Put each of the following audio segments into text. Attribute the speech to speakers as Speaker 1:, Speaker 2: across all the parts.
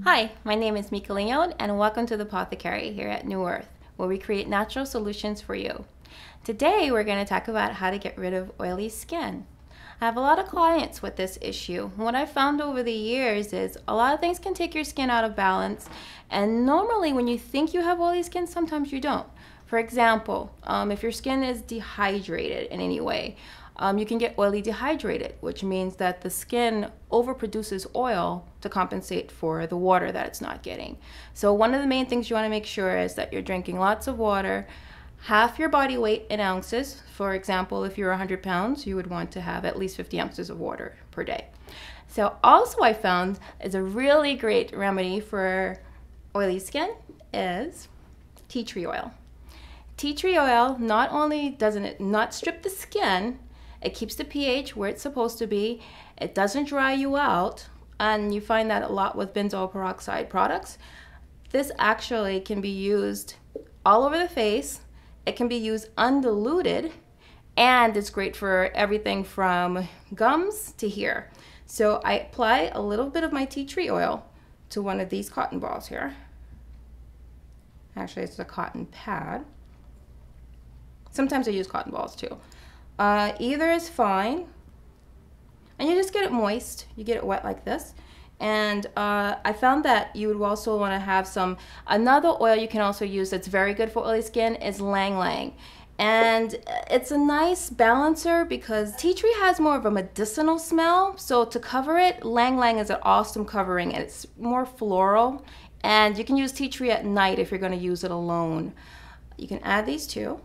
Speaker 1: Hi, my name is Mika Leone and welcome to the Apothecary here at New Earth, where we create natural solutions for you. Today we're going to talk about how to get rid of oily skin. I have a lot of clients with this issue. What I've found over the years is a lot of things can take your skin out of balance, and normally when you think you have oily skin, sometimes you don't. For example, if your skin is dehydrated in any way, you can get oily dehydrated, which means that the skin overproduces oil to compensate for the water that it's not getting. So one of the main things you want to make sure is that you're drinking lots of water, half your body weight in ounces. For example, if you're 100 pounds, you would want to have at least 50 ounces of water per day. So also I found is a really great remedy for oily skin is tea tree oil. Tea tree oil not only doesn't it not strip the skin, it keeps the pH where it's supposed to be, it doesn't dry you out, and you find that a lot with benzoyl peroxide products. This actually can be used all over the face, it can be used undiluted, and it's great for everything from gums to here. So I apply a little bit of my tea tree oil to one of these cotton balls here. Actually, it's a cotton pad. Sometimes I use cotton balls too. Either is fine, and you just get it moist. You get it wet like this, and I found that you would also want to have another oil you can also use that's very good for oily skin is Lang Lang, and it's a nice balancer because tea tree has more of a medicinal smell, so to cover it, Lang Lang is an awesome covering, and it's more floral, and you can use tea tree at night if you're going to use it alone. You can add these two.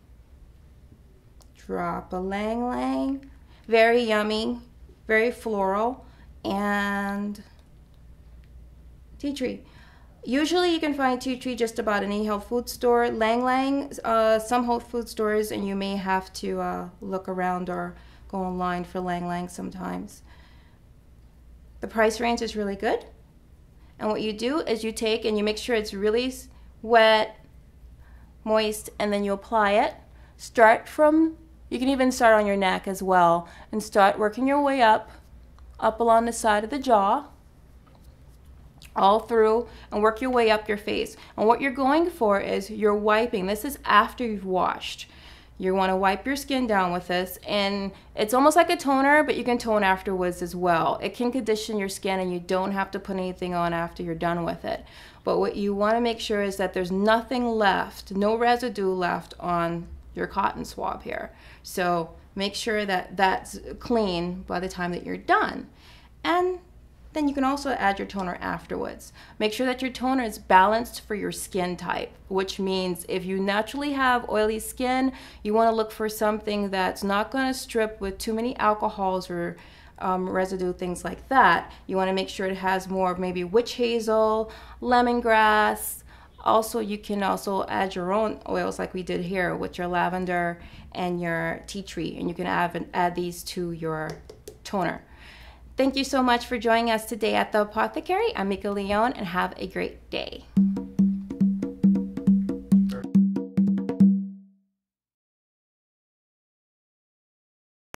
Speaker 1: Drop a Lang Lang, very yummy, very floral, and tea tree. Usually you can find tea tree just about any health food store. Lang Lang, some health food stores, and you may have to look around or go online for Lang Lang sometimes. The price range is really good, and what you do is you take and you make sure it's really wet, moist, and then you apply it. You can even start on your neck as well and start working your way up along the side of the jaw, all through, and work your way up your face. And what you're going for is you're wiping. This is after you've washed. You want to wipe your skin down with this, and it's almost like a toner, but you can tone afterwards as well. It can condition your skin, and you don't have to put anything on after you're done with it. But what you want to make sure is that there's nothing left, no residue left on your cotton swab here. So make sure that that's clean by the time that you're done. And then you can also add your toner afterwards. Make sure that your toner is balanced for your skin type, which means if you naturally have oily skin, you want to look for something that's not going to strip with too many alcohols or residue, things like that. You want to make sure it has more of maybe witch hazel, lemongrass. Also, you can also add your own oils like we did here with your lavender and your tea tree, and you can add these to your toner. Thank you so much for joining us today at the Apothecary. I'm Mika Leone, and have a great day.